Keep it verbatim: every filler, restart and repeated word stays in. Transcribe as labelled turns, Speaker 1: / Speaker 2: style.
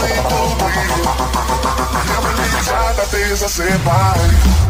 Speaker 1: me do we? Can't believe time that things are said by.